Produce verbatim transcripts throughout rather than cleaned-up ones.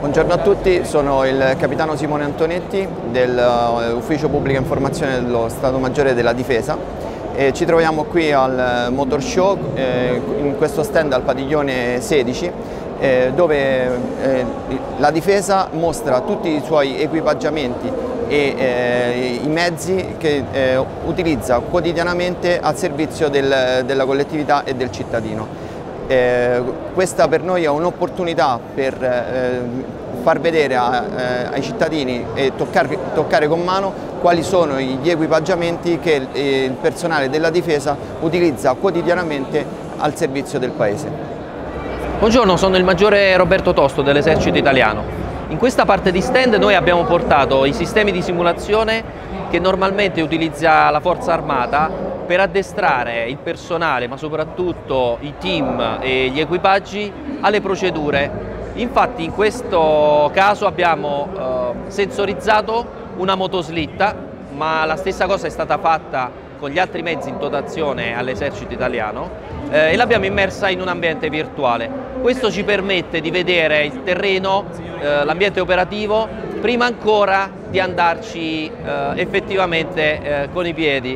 Buongiorno a tutti, sono il capitano Simone Antonetti dell'Ufficio Pubblica Informazione dello Stato Maggiore della Difesa e ci troviamo qui al Motor Show, eh, in questo stand al padiglione sedici, eh, dove eh, la Difesa mostra tutti i suoi equipaggiamenti e eh, i mezzi che eh, utilizza quotidianamente al servizio del, della collettività e del cittadino. Eh, questa per noi è un'opportunità per eh, far vedere a, eh, ai cittadini e toccare, toccare con mano quali sono gli equipaggiamenti che il personale della Difesa utilizza quotidianamente al servizio del Paese. Buongiorno, sono il maggiore Roberto Tosto dell'Esercito Italiano. In questa parte di stand noi abbiamo portato i sistemi di simulazione che normalmente utilizza la Forza Armata per addestrare il personale, ma soprattutto i team e gli equipaggi alle procedure. Infatti in questo caso abbiamo eh, sensorizzato una motoslitta, ma la stessa cosa è stata fatta con gli altri mezzi in dotazione all'Esercito Italiano eh, e l'abbiamo immersa in un ambiente virtuale. Questo ci permette di vedere il terreno, eh, l'ambiente operativo, prima ancora di andarci eh, effettivamente eh, con i piedi.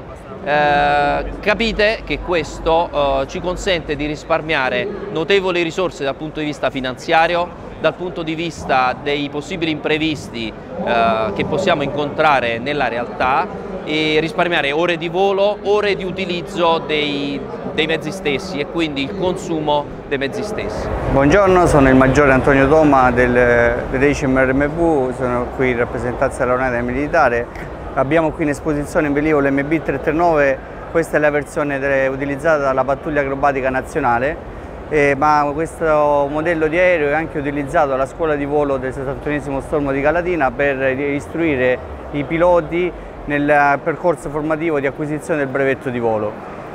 Eh, capite che questo eh, ci consente di risparmiare notevoli risorse dal punto di vista finanziario, dal punto di vista dei possibili imprevisti eh, che possiamo incontrare nella realtà, e risparmiare ore di volo, ore di utilizzo dei, dei mezzi stessi e quindi il consumo dei mezzi stessi. Buongiorno, sono il maggiore Antonio Toma del, del Decim R M V, sono qui in rappresentanza dell'Aeronautica Militare. Abbiamo qui in esposizione in velivolo M B trecentotrentanove, questa è la versione delle, utilizzata dalla pattuglia acrobatica nazionale, eh, ma questo modello di aereo è anche utilizzato alla scuola di volo del sessantunesimo Stormo di Calatina per istruire i piloti nel percorso formativo di acquisizione del brevetto di volo.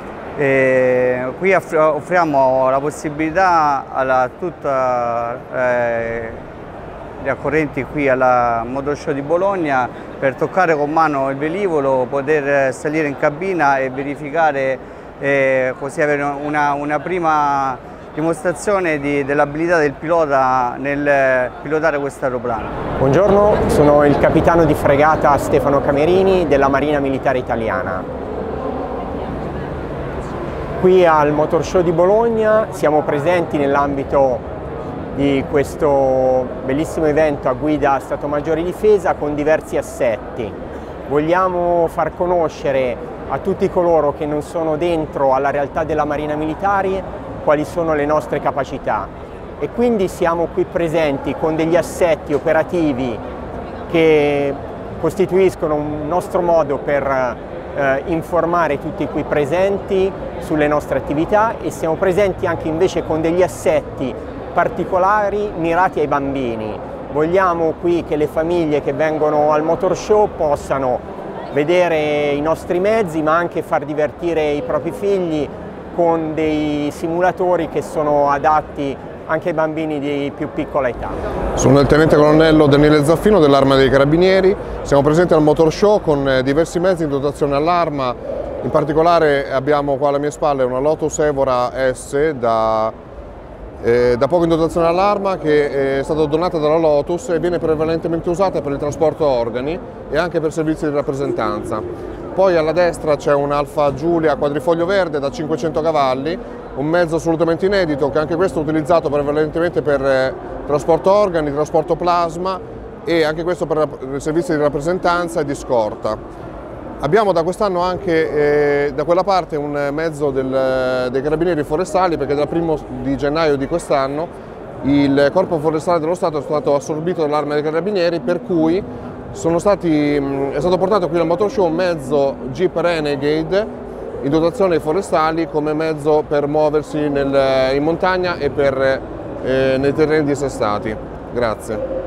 Eh, qui offriamo la possibilità a tutta eh, gli accorrenti qui alla Motor Show di Bologna per toccare con mano il velivolo, poter salire in cabina e verificare, eh, così avere una, una prima dimostrazione dell'abilità del pilota nel pilotare questo aeroplano. Buongiorno, sono il capitano di fregata Stefano Camerini della Marina Militare Italiana. Qui al Motor Show di Bologna siamo presenti nell'ambito di questo bellissimo evento a guida Stato Maggiore Difesa con diversi assetti. Vogliamo far conoscere a tutti coloro che non sono dentro alla realtà della Marina Militare quali sono le nostre capacità e quindi siamo qui presenti con degli assetti operativi che costituiscono un nostro modo per eh, informare tutti qui presenti sulle nostre attività, e siamo presenti anche invece con degli assetti particolari mirati ai bambini. Vogliamo qui che le famiglie che vengono al Motor Show possano vedere i nostri mezzi, ma anche far divertire i propri figli con dei simulatori che sono adatti anche ai bambini di più piccola età. Sono il tenente colonnello Daniele Zaffino dell'Arma dei Carabinieri. Siamo presenti al Motor Show con diversi mezzi in dotazione all'Arma. In particolare abbiamo qua alle mie spalle una Lotus Evora S da Eh, da poco in dotazione all'Arma, che è stata donata dalla Lotus e viene prevalentemente usata per il trasporto organi e anche per servizi di rappresentanza. Poi alla destra c'è un Alfa Giulia quadrifoglio verde da cinquecento cavalli, un mezzo assolutamente inedito che anche questo è utilizzato prevalentemente per eh, trasporto organi, trasporto plasma e anche questo per servizi di rappresentanza e di scorta. Abbiamo da quest'anno anche eh, da quella parte un mezzo del, dei Carabinieri Forestali, perché dal primo di gennaio di quest'anno il Corpo Forestale dello Stato è stato assorbito dall'Arma dei Carabinieri, per cui sono stati, è stato portato qui al Motor Show un mezzo Jeep Renegade in dotazione ai forestali come mezzo per muoversi nel, in montagna e per, eh, nei terreni dissestati. Grazie.